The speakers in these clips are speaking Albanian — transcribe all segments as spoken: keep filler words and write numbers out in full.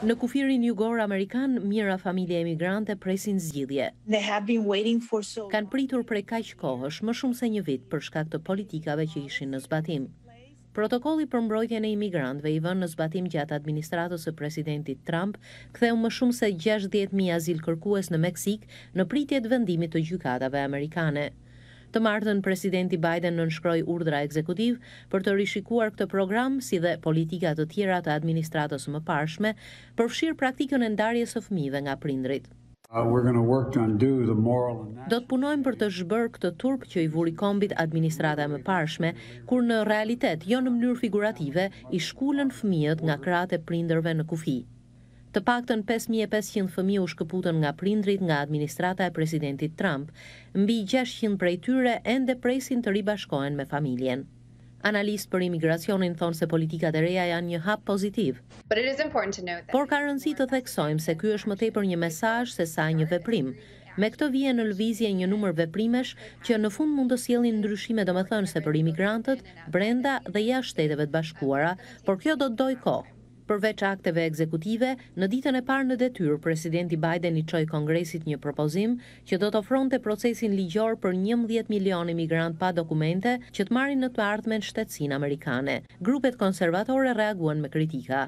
Në kufirin jugor amerikan, mijëra familje emigrante presin zgjidhje. So... Kanë pritur prej kaq kohësh, më shumë se një vit, për shkak të politikave që ishin në zbatim. Protokolli për mbrojtjen e imigrantëve i vënë në zbatim gjatë administratës së presidentit Trump ktheu më shumë se gjashtëdhjetë mijë azil kërkues në Meksik në pritje të vendimit të gjykatave amerikane. Të martën, Presidenti Biden nënshkroi urdhra ekzekutiv për të rishikuar këtë program, si dhe politika të tjera të administratës së mëparshme, përfshir praktikën e ndarjes së fëmijëve nga prindërit. Uh, we're going to work to undo the moral and Do të punojmë për të zhbërë këtë turp që i vuri kombit administrata e mëparshme, kur në realitet, jo në mënyrë figurative, i shkullën fëmijët nga krahët e prindërve në kufi. Të paktën pesë mijë e pesëqind fëmijë u shkëputën nga prindrit nga administrata e presidentit Trump, mbi gjashtëqind prej tyre ende presin të ribashkohen me familjen. Analistë për imigracionin thonë se politikat e reja janë një hap pozitiv. Por ka rëndësi të theksojmë se ky është më tepër një mesazh se sa një veprim. Me këtë vjen në lëvizje një numër veprimesh që në fund mund të sjellin ndryshime domethënëse për imigrantët brenda dhe jashtë Shteteve të Bashkuara, por kjo do të dojë kohë. Përveç akteve ekzekutive, në ditën e parë në detyrë, Presidenti Biden i çoi Kongresit një propozim që do të ofronte procesin ligjor për njëmbëdhjetë milion imigrant pa dokumente që të marrin në të ardhmen shtetësinë amerikane. Grupet konservatore reaguan me kritika.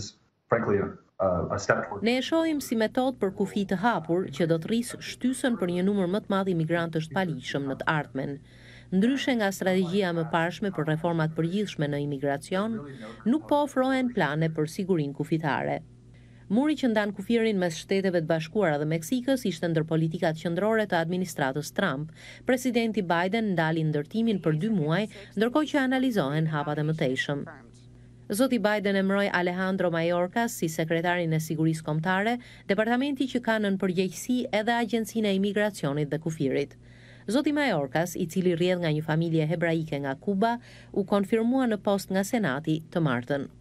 Ne e shohim si metodë për kufi të hapur që do të rrisë shtysën për një numër më të madh imigrantësh të paligjshëm në të ardhmen. Ndryshe nga strategjia më parshme për reformat përgjithshme në imigracion, nuk po ofrohen plane për sigurinë kufitare. Muri që ndan kufirin mes Shteteve të Bashkuara dhe Meksikës ishte ndër politikat qendrore të administratës Trump. Presidenti Biden ndali ndërtimin për dy muaj, ndërkohë që analizohen hapat e mëtejshëm. Zoti Biden emroi Alejandro Mayorkas si sekretarin e sigurisë kombëtare, departamenti që ka nën përgjegjësi edhe Agjencinë e Imigracionit dhe Kufirit. Zoti Mayorkas, i cili rrjedh nga një familje hebraike nga Kuba, u konfirmua në post nga Senati të martën.